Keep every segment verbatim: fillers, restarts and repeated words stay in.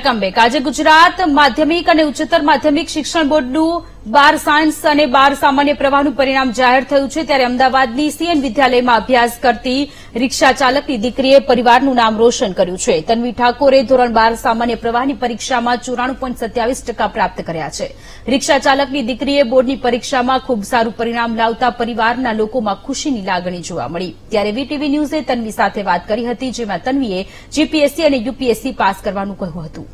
Welcome back. આજે ગુજરાત માધ્યમિક અને ઉચ્ચતર માધ્યમિક શિક્ષણ બોર્ડનું બાર સાયન્સ અને બાર સામાન્ય પ્રવાહનું પરિણામ જાહેર થયું છે, ત્યારે અમદાવાદની સીએન વિદ્યાલયમાં અભ્યાસ કરતી રિક્ષા ચાલકની દીકરીએ પરિવારનું નામ રોશન કર્યું છે। તન્વી ઠાકોરે ધોરણ બાર સામાન્ય પ્રવાહની પરીક્ષામાં ચોરાણું પોઈન્ટ સત્યાવીસ ટકા પ્રાપ્ત કર્યા છે। રિક્ષા ચાલકની દીકરીએ બોર્ડની પરીક્ષામાં ખૂબ સારું પરિણામ લાવતા પરિવારના લોકોમાં ખુશીની લાગણી જોવા મળી। ત્યારે વીટીવી ન્યૂઝે તન્વી સાથે વાત કરી હતી, જેમાં તન્વીએ જીપીએસસી અને યુપીએસસી પાસ કરવાનું કહ્યું હતું।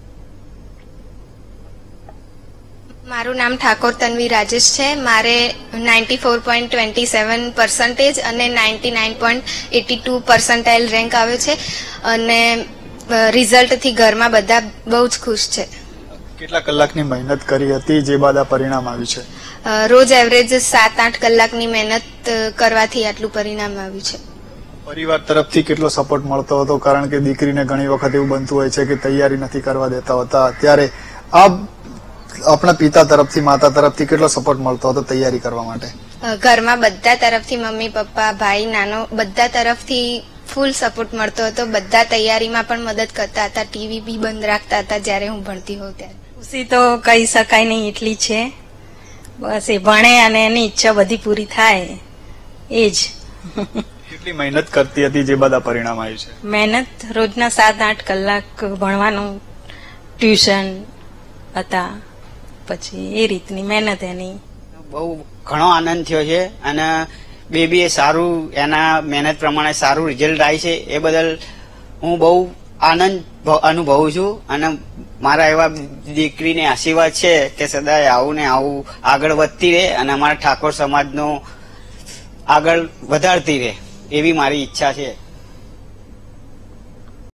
મારું નામ ઠાકોર તન્વી રાજેશ છે। મારે ninety four point twenty seven percentage અને ninety nine point eighty two percentile rank આવ્યો છે અને રિઝલ્ટથી ઘરમાં બધા બહુ જ ખુશ છે। કેટલા કલાકની મહેનત કરી હતી જે બાદ આ પરિણામ આવ્યું છે? રોજ એવરેજ સાત આઠ કલાકની મહેનત કરવાથી આટલું પરિણામ આવ્યું છે। પરિવાર તરફથી કેટલો સપોર્ટ મળતો હતો? કારણ કે દીકરીને ઘણી વખત એવું બનતું હોય છે કે તૈયારી નથી કરવા દેતા હોતા, ત્યારે આ આપણા પિતા તરફથી માતા તરફથી કેટલો સપોર્ટ મળતો હતો તૈયારી કરવા માટે? ઘરમાં બધા તરફથી મમ્મી પપ્પા ભાઈ નાનો બધા તરફથી ફૂલ સપોર્ટ મળતો હતો। બધા તૈયારીમાં પણ મદદ કરતા હતા, ટીવી બી બંધ રાખતા હતા જ્યારે હું ભણતી હોઉં ત્યારે। ખુશી તો કહી શકાય નહીં એટલી છે, બસ એ ભણે અને એની ઈચ્છા બધી પૂરી થાય એ જ। કેટલી મહેનત કરતી હતી જે બાદ આ પરિણામ આવ્યું છે? મહેનત રોજના સાત આઠ કલાક ભણવાનું, ટ્યુશન હતા, પછી એ રીતની મહેનત એની। બહુ ઘણો આનંદ થયો છે અને બેબીએ સારું એના મહેનત પ્રમાણે સારું રિઝલ્ટ આવ્યું છે, એ બદલ હું બહુ આનંદ અનુભવું છું અને મારા એવા દીકરીને આશીર્વાદ છે કે સદાય આવું ને આવું આગળ વધતી રહે અને અમારા ઠાકોર સમાજનો આગળ વધારતી રહે એવી મારી ઈચ્છા છે।